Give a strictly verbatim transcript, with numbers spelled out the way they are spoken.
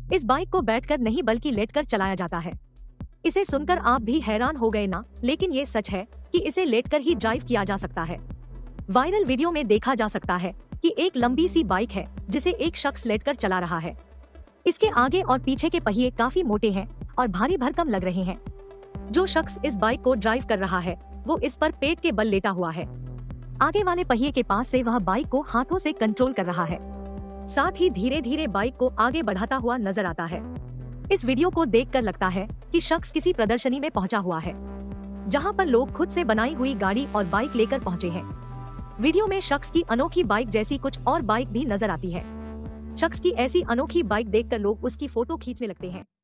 इस बाइक को बैठकर नहीं बल्कि लेटकर चलाया जाता है। इसे सुनकर आप भी हैरान हो गए ना, लेकिन ये सच है कि इसे लेटकर ही ड्राइव किया जा सकता है। वायरल वीडियो में देखा जा सकता है कि एक लंबी सी बाइक है जिसे एक शख्स लेटकर चला रहा है। इसके आगे और पीछे के पहिए काफी मोटे हैं और भारी भरकम लग रहे हैं। जो शख्स इस बाइक को ड्राइव कर रहा है वो इस पर पेट के बल लेटा हुआ है। आगे वाले पहिए के पास से वह बाइक को हाथों से कंट्रोल कर रहा है, साथ ही धीरे धीरे बाइक को आगे बढ़ाता हुआ नजर आता है। इस वीडियो को देखकर लगता है कि शख्स किसी प्रदर्शनी में पहुंचा हुआ है, जहां पर लोग खुद से बनाई हुई गाड़ी और बाइक लेकर पहुंचे हैं। वीडियो में शख्स की अनोखी बाइक जैसी कुछ और बाइक भी नजर आती है। शख्स की ऐसी अनोखी बाइक देखकर लोग उसकी फोटो खींचने लगते हैं।